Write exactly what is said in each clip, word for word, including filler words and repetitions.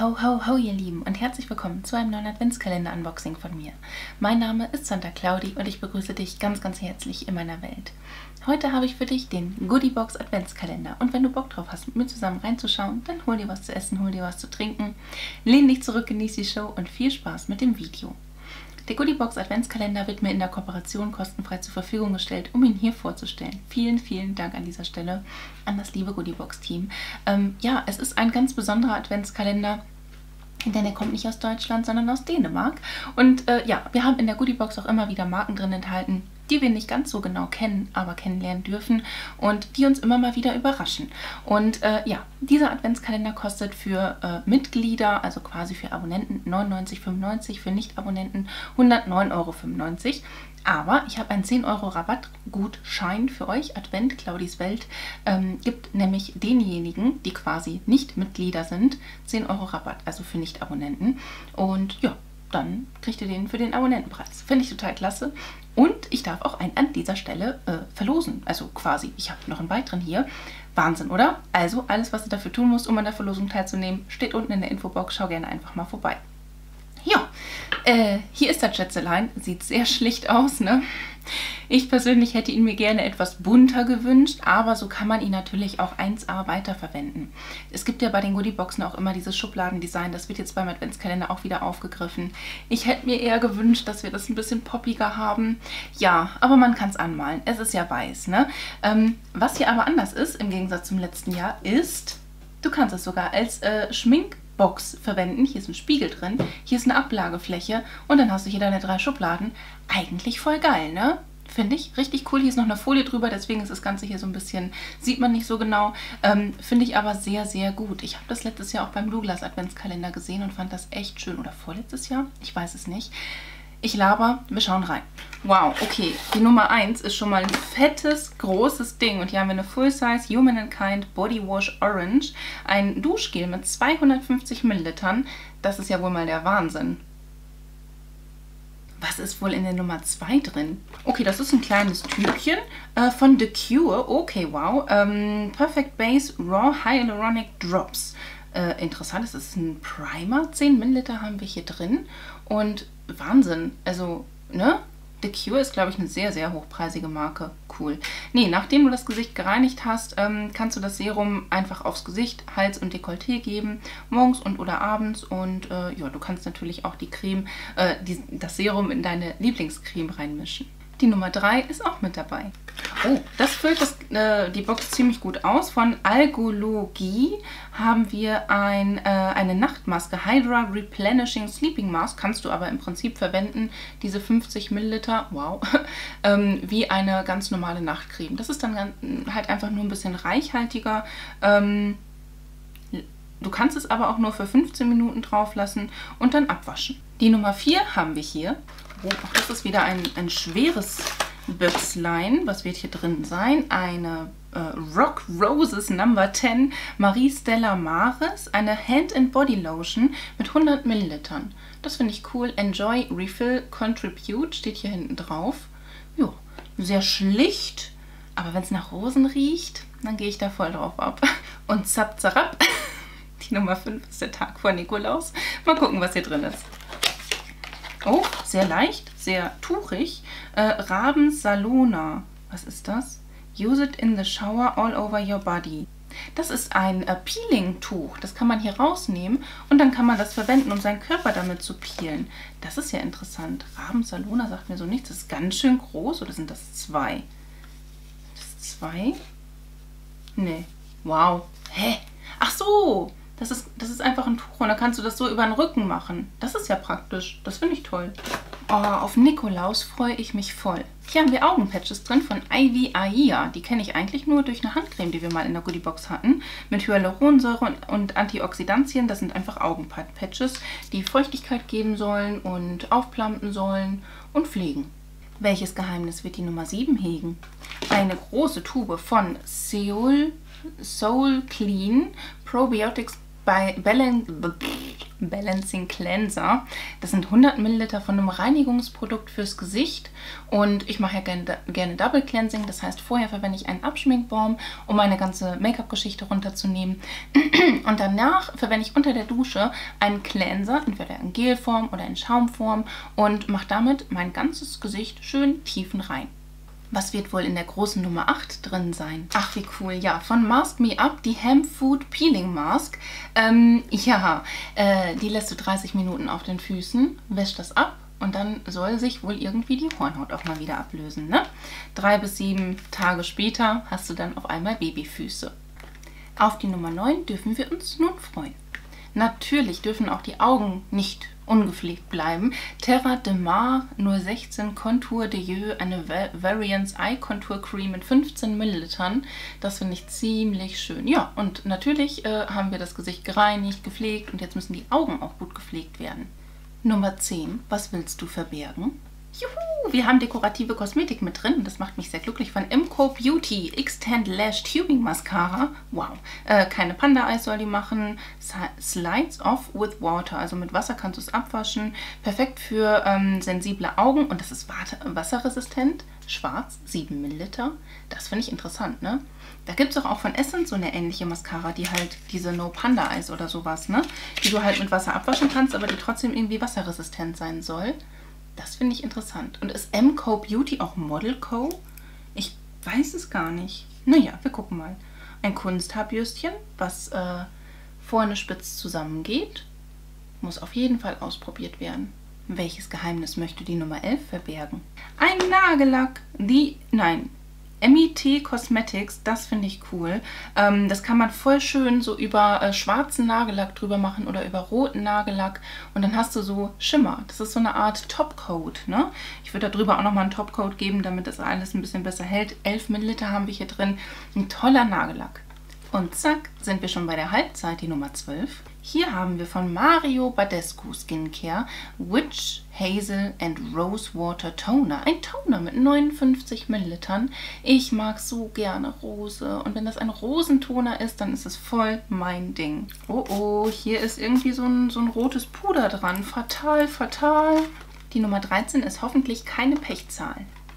Ho, ho, ho, ihr Lieben und herzlich willkommen zu einem neuen Adventskalender-Unboxing von mir. Mein Name ist Santa Claudi und ich begrüße dich ganz, ganz herzlich in meiner Welt. Heute habe ich für dich den Goodiebox Adventskalender und wenn du Bock drauf hast, mit mir zusammen reinzuschauen, dann hol dir was zu essen, hol dir was zu trinken, lehn dich zurück, genieß die Show und viel Spaß mit dem Video. Der Goodiebox Adventskalender wird mir in der Kooperation kostenfrei zur Verfügung gestellt, um ihn hier vorzustellen. Vielen, vielen Dank an dieser Stelle an das liebe Goodiebox-Team. Ähm, ja, es ist ein ganz besonderer Adventskalender, denn er kommt nicht aus Deutschland, sondern aus Dänemark. Und äh, ja, wir haben in der Goodiebox auch immer wieder Marken drin enthalten, die wir nicht ganz so genau kennen, aber kennenlernen dürfen und die uns immer mal wieder überraschen. Und äh, ja, dieser Adventskalender kostet für äh, Mitglieder, also quasi für Abonnenten, neunundneunzig Euro fünfundneunzig, für Nicht-Abonnenten hundertneun Euro fünfundneunzig. Aber ich habe einen zehn Euro Rabattgutschein für euch. Advent Claudis Welt ähm, gibt nämlich denjenigen, die quasi nicht Mitglieder sind, zehn Euro Rabatt, also für Nicht-Abonnenten. Und ja, dann kriegt ihr den für den Abonnentenpreis. Finde ich total klasse. Und ich darf auch einen an dieser Stelle äh, verlosen. Also quasi, ich habe noch einen weiteren hier. Wahnsinn, oder? Also alles, was ihr dafür tun müsst, um an der Verlosung teilzunehmen, steht unten in der Infobox. Schau gerne einfach mal vorbei. Ja, äh, hier ist der Schätzelein. Sieht sehr schlicht aus, ne? Ich persönlich hätte ihn mir gerne etwas bunter gewünscht, aber so kann man ihn natürlich auch eins A weiterverwenden. Es gibt ja bei den Goodieboxen auch immer dieses Schubladendesign, das wird jetzt beim Adventskalender auch wieder aufgegriffen. Ich hätte mir eher gewünscht, dass wir das ein bisschen poppiger haben. Ja, aber man kann es anmalen. Es ist ja weiß, ne? Ähm, was hier aber anders ist, im Gegensatz zum letzten Jahr, ist, du kannst es sogar als äh, Schmink Box verwenden. Hier ist ein Spiegel drin, hier ist eine Ablagefläche und dann hast du hier deine drei Schubladen. Eigentlich voll geil, ne? Finde ich richtig cool. Hier ist noch eine Folie drüber, deswegen ist das Ganze hier so ein bisschen, sieht man nicht so genau. Ähm, Finde ich aber sehr, sehr gut. Ich habe das letztes Jahr auch beim Douglas Adventskalender gesehen und fand das echt schön. Oder vorletztes Jahr? Ich weiß es nicht. Ich laber, wir schauen rein. Wow, okay, die Nummer eins ist schon mal ein fettes, großes Ding. Und hier haben wir eine Full-Size Human and Kind Body Wash Orange. Ein Duschgel mit zweihundertfünfzig Millilitern. Das ist ja wohl mal der Wahnsinn. Was ist wohl in der Nummer zwei drin? Okay, das ist ein kleines Tübchen äh, von The Cure. Okay, wow. Ähm, Perfect Base Raw Hyaluronic Drops. Äh, interessant, es ist ein Primer. zehn Milliliter haben wir hier drin. Und Wahnsinn. Also, ne? The Cure ist, glaube ich, eine sehr, sehr hochpreisige Marke. Cool. Nee, nachdem du das Gesicht gereinigt hast, ähm, kannst du das Serum einfach aufs Gesicht, Hals und Dekolleté geben. Morgens und oder abends. Und äh, ja, du kannst natürlich auch die Creme, äh, die, das Serum in deine Lieblingscreme reinmischen. Die Nummer drei ist auch mit dabei. Oh, das füllt das, äh, die Box ziemlich gut aus. Von Algologie haben wir ein, äh, eine Nachtmaske, Hydra Replenishing Sleeping Mask. Kannst du aber im Prinzip verwenden, diese fünfzig Milliliter, wow, ähm, wie eine ganz normale Nachtcreme. Das ist dann ganz, halt einfach nur ein bisschen reichhaltiger. Ähm, du kannst es aber auch nur für fünfzehn Minuten drauf lassen und dann abwaschen. Die Nummer vier haben wir hier. Oh, auch das ist wieder ein, ein schweres Büchslein. Was wird hier drin sein? Eine äh, Rock Roses Number zehn Marie Stella Maris. Eine Hand and Body Lotion mit hundert Millilitern. Das finde ich cool. Enjoy, Refill, Contribute steht hier hinten drauf. Jo, sehr schlicht. Aber wenn es nach Rosen riecht, dann gehe ich da voll drauf ab. Und zap, zarab. Die Nummer fünf ist der Tag vor Nikolaus. Mal gucken, was hier drin ist. Oh, sehr leicht, sehr tuchig. Äh, Raben Salona. Was ist das? Use it in the shower all over your body. Das ist ein äh, Peeling-Tuch. Das kann man hier rausnehmen und dann kann man das verwenden, um seinen Körper damit zu peelen. Das ist ja interessant. Raben Salona sagt mir so nichts. Das ist ganz schön groß. Oder sind das zwei? Das ist zwei? Nee. Wow. Hä? Ach so. Das ist, das ist einfach ein Tuch und dann kannst du das so über den Rücken machen. Das ist ja praktisch. Das finde ich toll. Oh, auf Nikolaus freue ich mich voll. Hier haben wir Augenpatches drin von Ivy Aia. Die kenne ich eigentlich nur durch eine Handcreme, die wir mal in der Goodiebox hatten. Mit Hyaluronsäure und, und Antioxidantien. Das sind einfach Augenpatches, die Feuchtigkeit geben sollen und aufplampen sollen und pflegen. Welches Geheimnis wird die Nummer sieben hegen? Eine große Tube von Seoul Soul Clean Probiotics bei Balance, Balancing Cleanser. Das sind hundert Milliliter von einem Reinigungsprodukt fürs Gesicht und ich mache ja gerne, gerne Double Cleansing. Das heißt, vorher verwende ich einen Abschminkbalm, um meine ganze Make-up-Geschichte runterzunehmen und danach verwende ich unter der Dusche einen Cleanser, entweder in Gelform oder in Schaumform und mache damit mein ganzes Gesicht schön tiefenrein. Was wird wohl in der großen Nummer acht drin sein? Ach, wie cool. Ja, von Mask Me Up, die Hemp Food Peeling Mask. Ähm, ja, äh, die lässt du dreißig Minuten auf den Füßen, wäscht das ab und dann soll sich wohl irgendwie die Hornhaut auch mal wieder ablösen, ne? Drei bis sieben Tage später hast du dann auf einmal Babyfüße. Auf die Nummer neun dürfen wir uns nun freuen. Natürlich dürfen auch die Augen nicht ungepflegt bleiben. Terra de Mar null sechzehn Contour de Yeux, eine Variance Eye Contour Cream mit fünfzehn Millilitern. Das finde ich ziemlich schön. Ja, und natürlich äh, haben wir das Gesicht gereinigt, gepflegt und jetzt müssen die Augen auch gut gepflegt werden. Nummer zehn. Was willst du verbergen? Juhu, wir haben dekorative Kosmetik mit drin und das macht mich sehr glücklich von Emco Beauty Extend Lash Tubing Mascara. Wow, äh, keine Panda-Eyes soll die machen. Slides off with water, also mit Wasser kannst du es abwaschen. Perfekt für ähm, sensible Augen und das ist wasserresistent. Schwarz, sieben Milliliter. Das finde ich interessant, ne? Da gibt es auch von Essence so eine ähnliche Mascara, die halt diese No Panda Eyes oder sowas, ne? Die du halt mit Wasser abwaschen kannst, aber die trotzdem irgendwie wasserresistent sein soll. Das finde ich interessant. Und ist Emco Beauty auch Model Co? Ich weiß es gar nicht. Naja, wir gucken mal. Ein Kunsthaarbürstchen, was äh, vorne spitz zusammengeht. Muss auf jeden Fall ausprobiert werden. Welches Geheimnis möchte die Nummer elf verbergen? Ein Nagellack. Die, nein, M I T Cosmetics, das finde ich cool. Ähm, das kann man voll schön so über äh, schwarzen Nagellack drüber machen oder über roten Nagellack und dann hast du so Schimmer. Das ist so eine Art Topcoat, ne? Ich würde da drüber auch nochmal einen Topcoat geben, damit das alles ein bisschen besser hält. elf Milliliter haben wir hier drin. Ein toller Nagellack. Und zack, sind wir schon bei der Halbzeit, die Nummer zwölf. Hier haben wir von Mario Badescu Skincare Witch Hazel and Rosewater Toner. Ein Toner mit neunundfünfzig Millilitern. Ich mag so gerne Rose. Und wenn das ein Rosentoner ist, dann ist es voll mein Ding. Oh oh, hier ist irgendwie so ein, so ein rotes Puder dran. Fatal, fatal. Die Nummer dreizehn ist hoffentlich keine Pechzahl.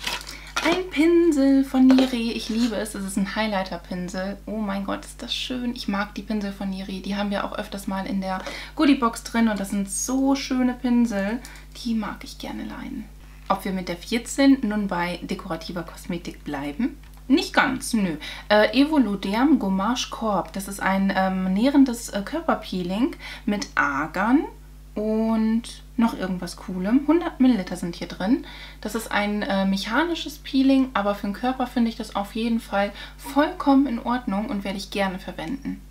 Ein Pinsel von Niré. Ich liebe es. Es ist ein Highlighter-Pinsel. Oh mein Gott, ist das schön. Ich mag die Pinsel von Niré. Die haben wir auch öfters mal in der Goodiebox drin. Und das sind so schöne Pinsel. Die mag ich gerne leihen. Ob wir mit der vierzehn nun bei dekorativer Kosmetik bleiben? Nicht ganz, nö. Äh, Evoluderm Gommage Corp. Das ist ein ähm, nährendes äh, Körperpeeling mit Argan und noch irgendwas Coolem. hundert Milliliter sind hier drin. Das ist ein äh, mechanisches Peeling, aber für den Körper finde ich das auf jeden Fall vollkommen in Ordnung und werde ich gerne verwenden.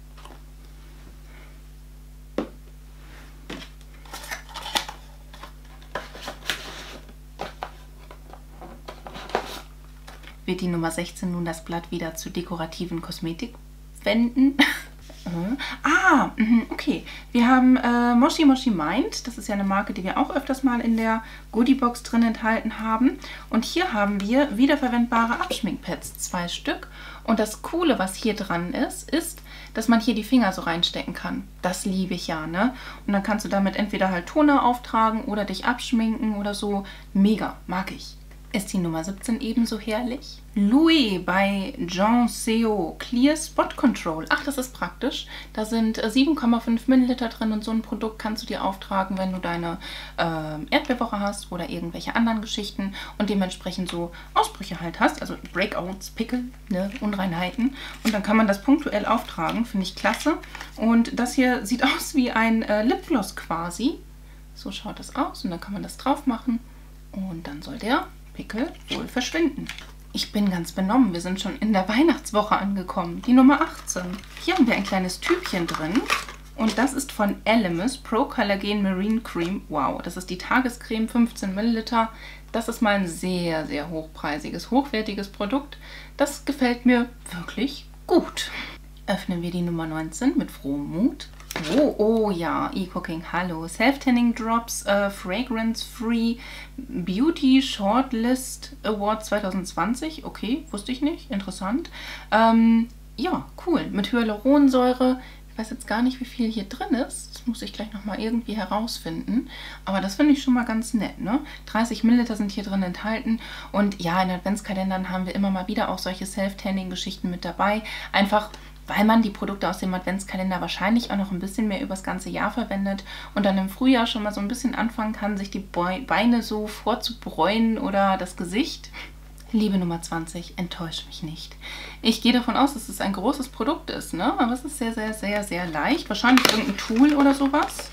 Wird die Nummer sechzehn nun das Blatt wieder zu dekorativen Kosmetik wenden? Ah, okay. Wir haben äh, Moshi Moshi Mind. Das ist ja eine Marke, die wir auch öfters mal in der Goodiebox drin enthalten haben. Und hier haben wir wiederverwendbare Abschminkpads, zwei Stück. Und das Coole, was hier dran ist, ist, dass man hier die Finger so reinstecken kann. Das liebe ich ja, ne? Und dann kannst du damit entweder halt Toner auftragen oder dich abschminken oder so. Mega, mag ich. Ist die Nummer siebzehn ebenso herrlich? Louis bei Jean Seo Clear Spot Control. Ach, das ist praktisch. Da sind sieben Komma fünf Milliliter drin und so ein Produkt kannst du dir auftragen, wenn du deine äh, Erdbeerwoche hast oder irgendwelche anderen Geschichten und dementsprechend so Ausbrüche halt hast, also Breakouts, Pickel, ne, Unreinheiten. Und dann kann man das punktuell auftragen, finde ich klasse. Und das hier sieht aus wie ein äh, Lipgloss quasi. So schaut das aus und dann kann man das drauf machen und dann soll der Pickel wohl verschwinden. Ich bin ganz benommen. Wir sind schon in der Weihnachtswoche angekommen. Die Nummer achtzehn. Hier haben wir ein kleines Tübchen drin. Und das ist von Elemis Pro Collagen Marine Cream. Wow, das ist die Tagescreme, fünfzehn Milliliter. Das ist mal ein sehr, sehr hochpreisiges, hochwertiges Produkt. Das gefällt mir wirklich gut. Öffnen wir die Nummer neunzehn mit frohem Mut. Oh, oh ja, E-Cooking, hallo. Self-Tanning Drops, äh, Fragrance-Free Beauty Shortlist Award zwanzig zwanzig. Okay, wusste ich nicht, interessant. Ähm, ja, cool. Mit Hyaluronsäure, weiß jetzt gar nicht, wie viel hier drin ist. Das muss ich gleich nochmal irgendwie herausfinden. Aber das finde ich schon mal ganz nett, ne? dreißig Milliliter sind hier drin enthalten. Und ja, in Adventskalendern haben wir immer mal wieder auch solche Self-Tanning-Geschichten mit dabei. Einfach, weil man die Produkte aus dem Adventskalender wahrscheinlich auch noch ein bisschen mehr übers ganze Jahr verwendet und dann im Frühjahr schon mal so ein bisschen anfangen kann, sich die Beine so vorzubräunen oder das Gesicht. Liebe Nummer zwanzig, enttäuscht mich nicht. Ich gehe davon aus, dass es ein großes Produkt ist, ne? Aber es ist sehr, sehr, sehr, sehr leicht. Wahrscheinlich irgendein Tool oder sowas.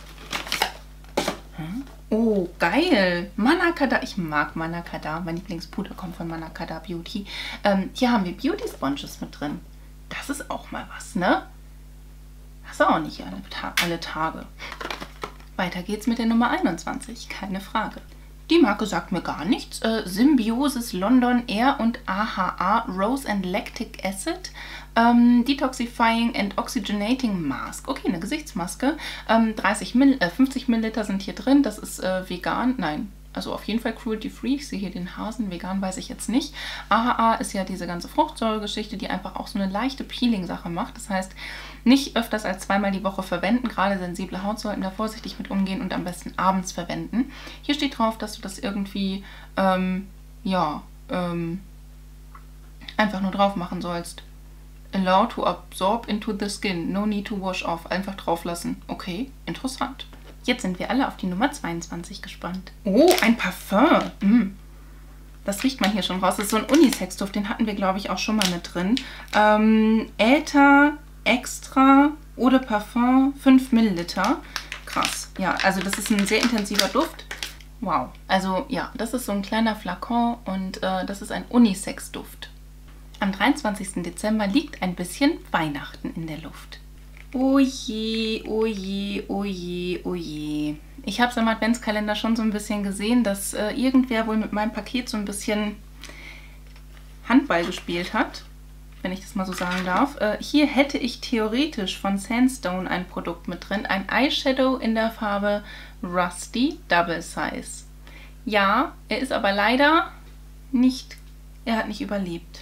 Hm? Oh, geil. Manakada. Ich mag Manakada. Mein Lieblingspuder kommt von Manakada Beauty. Ähm, hier haben wir Beauty Sponges mit drin. Das ist auch mal was, ne? Hast du auch nicht alle, Ta alle Tage. Weiter geht's mit der Nummer einundzwanzig, keine Frage. Die Marke sagt mir gar nichts. Äh, Symbiosis London Air und A H A Rose and Lactic Acid. Ähm, Detoxifying and Oxygenating Mask. Okay, eine Gesichtsmaske. Ähm, dreißig Mill äh, fünfzig Milliliter sind hier drin. Das ist äh, vegan. Nein. Also auf jeden Fall cruelty-free. Ich sehe hier den Hasen. Vegan weiß ich jetzt nicht. A H A ist ja diese ganze Fruchtsäuregeschichte, die einfach auch so eine leichte Peeling-Sache macht. Das heißt, nicht öfters als zweimal die Woche verwenden. Gerade sensible Haut sollten da vorsichtig mit umgehen und am besten abends verwenden. Hier steht drauf, dass du das irgendwie, ähm, ja, ähm, einfach nur drauf machen sollst. Allow to absorb into the skin. No need to wash off. Einfach drauf lassen. Okay, interessant. Jetzt sind wir alle auf die Nummer zweiundzwanzig gespannt. Oh, ein Parfum. Mm. Das riecht man hier schon raus. Das ist so ein Unisex-Duft. Den hatten wir, glaube ich, auch schon mal mit drin. Ähm, Äther Extra Eau de Parfum, fünf Milliliter. Krass. Ja, also das ist ein sehr intensiver Duft. Wow. Also ja, das ist so ein kleiner Flakon und äh, das ist ein Unisex-Duft. Am dreiundzwanzigsten Dezember liegt ein bisschen Weihnachten in der Luft. Oh je, oh je, oh je, oh je. Ich habe es am Adventskalender schon so ein bisschen gesehen, dass äh, irgendwer wohl mit meinem Paket so ein bisschen Handball gespielt hat, wenn ich das mal so sagen darf. Äh, hier hätte ich theoretisch von Sandstone ein Produkt mit drin, ein Eyeshadow in der Farbe Rusty Double Size. Ja, er ist aber leider nicht, er hat nicht überlebt.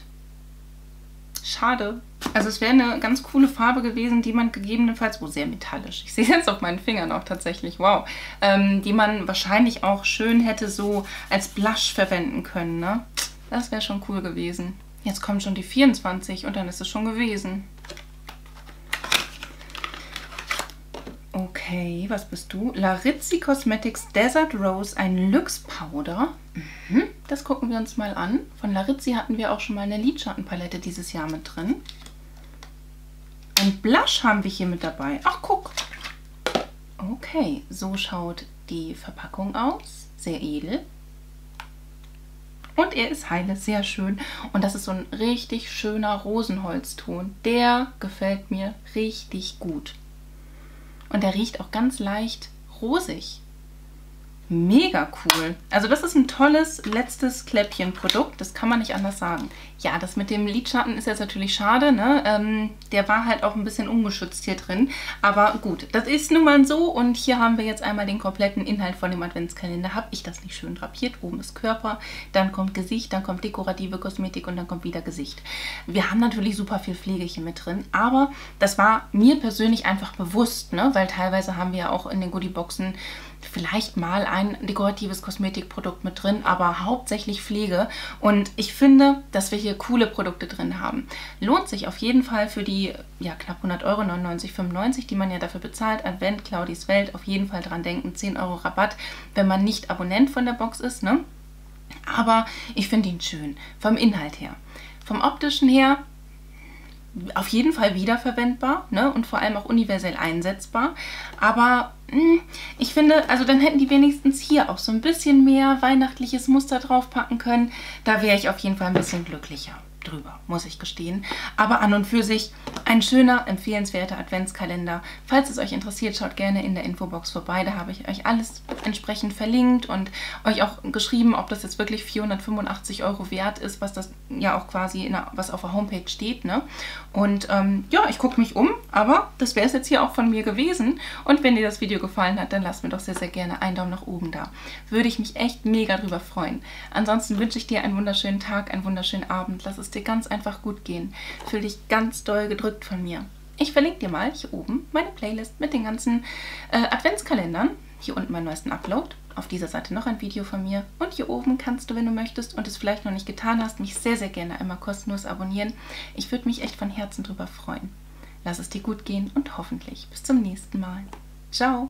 Schade. Also es wäre eine ganz coole Farbe gewesen, die man gegebenenfalls, oh sehr metallisch, ich sehe es jetzt auf meinen Fingern auch tatsächlich, wow, ähm, die man wahrscheinlich auch schön hätte so als Blush verwenden können, ne? Das wäre schon cool gewesen. Jetzt kommt schon die vierundzwanzig und dann ist es schon gewesen. Okay, was bist du? Larizzi Cosmetics Desert Rose, ein Luxe Powder. Mhm, das gucken wir uns mal an. Von Larizzi hatten wir auch schon mal eine Lidschattenpalette dieses Jahr mit drin. Ein Blush haben wir hier mit dabei. Ach, guck. Okay, so schaut die Verpackung aus. Sehr edel. Und er ist heile, sehr schön. Und das ist so ein richtig schöner Rosenholzton. Der gefällt mir richtig gut. Und der riecht auch ganz leicht rosig. Mega cool. Also das ist ein tolles letztes Kläppchen-Produkt. Das kann man nicht anders sagen. Ja, das mit dem Lidschatten ist jetzt natürlich schade, ne? Ähm, der war halt auch ein bisschen ungeschützt hier drin. Aber gut, das ist nun mal so. Und hier haben wir jetzt einmal den kompletten Inhalt von dem Adventskalender. Habe ich das nicht schön drapiert? Oben ist Körper, dann kommt Gesicht, dann kommt dekorative Kosmetik und dann kommt wieder Gesicht. Wir haben natürlich super viel Pflege hier mit drin. Aber das war mir persönlich einfach bewusst, ne? Weil teilweise haben wir ja auch in den Goodieboxen vielleicht mal ein dekoratives Kosmetikprodukt mit drin, aber hauptsächlich Pflege. Und ich finde, dass wir hier coole Produkte drin haben. Lohnt sich auf jeden Fall für die ja, knapp hundert Euro, neunundneunzig fünfundneunzig, die man ja dafür bezahlt. Advent, Claudis Welt, auf jeden Fall dran denken, zehn Euro Rabatt, wenn man nicht Abonnent von der Box ist, ne? Aber ich finde ihn schön, vom Inhalt her. Vom optischen her auf jeden Fall wiederverwendbar, ne? Und vor allem auch universell einsetzbar. Aber mh, ich finde, also dann hätten die wenigstens hier auch so ein bisschen mehr weihnachtliches Muster draufpacken können. Da wäre ich auf jeden Fall ein bisschen glücklicher drüber, muss ich gestehen. Aber an und für sich ein schöner, empfehlenswerter Adventskalender. Falls es euch interessiert, schaut gerne in der Infobox vorbei. Da habe ich euch alles entsprechend verlinkt und euch auch geschrieben, ob das jetzt wirklich vierhundertfünfundachtzig Euro wert ist, was das ja auch quasi, in der, was auf der Homepage steht, ne? Und ähm, ja, ich gucke mich um, aber das wäre es jetzt hier auch von mir gewesen. Und wenn dir das Video gefallen hat, dann lasst mir doch sehr, sehr gerne einen Daumen nach oben da. Würde ich mich echt mega drüber freuen. Ansonsten wünsche ich dir einen wunderschönen Tag, einen wunderschönen Abend. Lass es dir ganz einfach gut gehen. Fühl dich ganz doll gedrückt von mir. Ich verlinke dir mal hier oben meine Playlist mit den ganzen äh, Adventskalendern. Hier unten meinen neuesten Upload. Auf dieser Seite noch ein Video von mir. Und hier oben kannst du, wenn du möchtest und es vielleicht noch nicht getan hast, mich sehr, sehr gerne einmal kostenlos abonnieren. Ich würde mich echt von Herzen drüber freuen. Lass es dir gut gehen und hoffentlich bis zum nächsten Mal. Ciao!